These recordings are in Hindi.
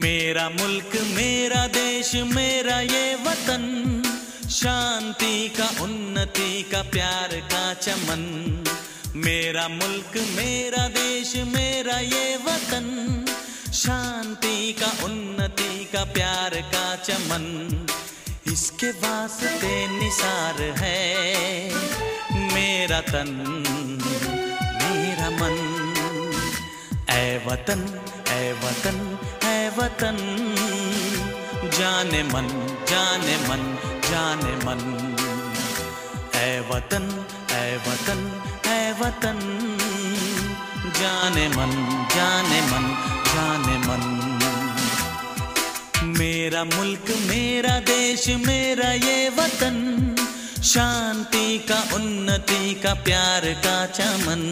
मेरा मुल्क मेरा देश मेरा ये वतन, शांति का उन्नति का प्यार का चमन। मेरा मुल्क मेरा देश मेरा ये वतन, शांति का उन्नति का प्यार का चमन। इसके वास्ते निसार है मेरा तन मेरा मन। ऐ वतन ऐ वतन ऐ वतन, जाने मन जाने मन जाने मन। ऐ वतन ऐ वतन ऐ वतन, जाने मन जाने मन जाने मन। मेरा मुल्क मेरा देश मेरा ये वतन, शांति का उन्नति का प्यार का चमन।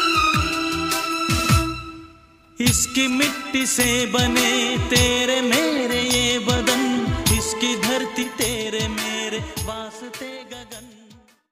इसकी मिट्टी से बने तेरे मेरे